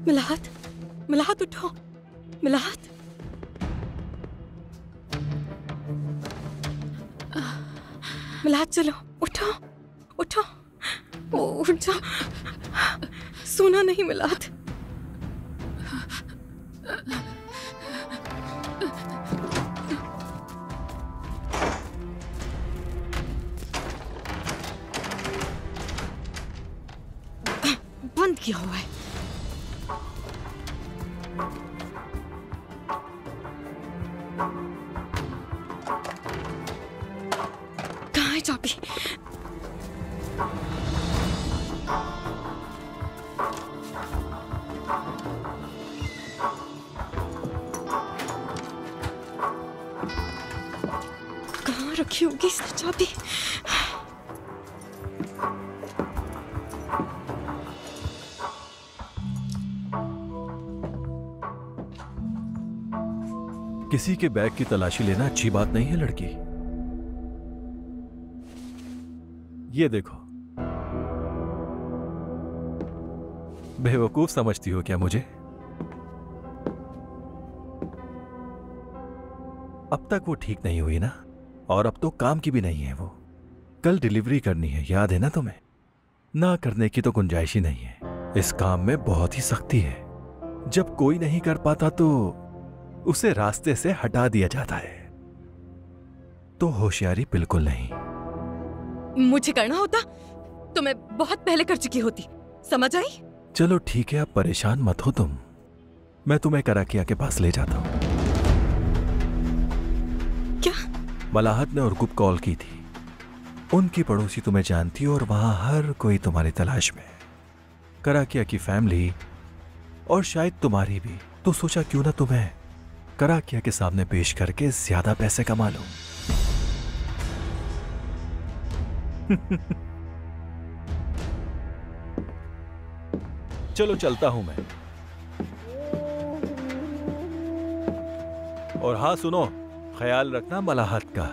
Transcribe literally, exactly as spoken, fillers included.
मिलाहत, मिलाहत उठो, मिलाहत। मिलाहत चलो, उठो, उठो, उठ जाओ। सोना नहीं मिलाहत। बंद किया हुआ है। कहाँ है चाबी? कहाँ रखी होगी इसने चाबी? किसी के बैग की तलाशी लेना अच्छी बात नहीं है लड़की। ये देखो, बेवकूफ समझती हो क्या मुझे? अब तक वो ठीक नहीं हुई ना, और अब तो काम की भी नहीं है वो। कल डिलीवरी करनी है, याद है ना तुम्हें? ना करने की तो गुंजाइश ही नहीं है। इस काम में बहुत ही सख्ती है। जब कोई नहीं कर पाता तो उसे रास्ते से हटा दिया जाता है। तो होशियारी बिल्कुल नहीं। मुझे करना होता तो मैं बहुत पहले कर चुकी होती, समझ आई? चलो ठीक है, अब परेशान मत हो तुम। मैं तुम्हें कराकिया के पास ले जाता हूं। क्या? मलाहत ने उर्गुप कॉल की थी। उनकी पड़ोसी तुम्हें जानती और वहां हर कोई तुम्हारी तलाश में है। कराकिया की फैमिली और शायद तुम्हारी भी। तो सोचा क्यों ना तुम्हें कराकिया के सामने पेश करके ज्यादा पैसे कमा लो। चलो चलता हूं मैं। और हां सुनो, ख्याल रखना मलाहत का।